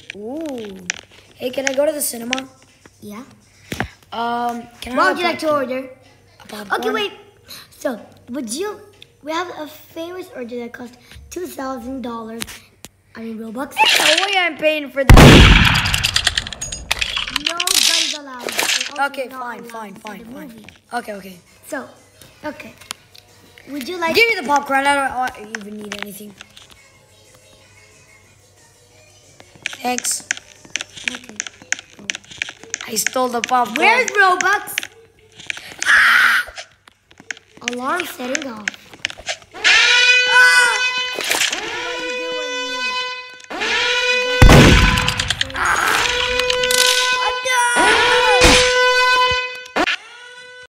Ooh. Hey, can I go to the cinema? Yeah. Can I What have would you like to order? a popcorn? Okay, wait. So, we have a famous order that costs $2,000. I mean, Robux. No way I'm paying for that. No guns allowed. And also Okay, not fine, allowed fine, inside fine, the fine. movie. Okay. So, okay. Would you like... Give me the popcorn. I don't even need anything. Thanks. Okay. I stole the popcorn. Where's Robux? Alarm setting off.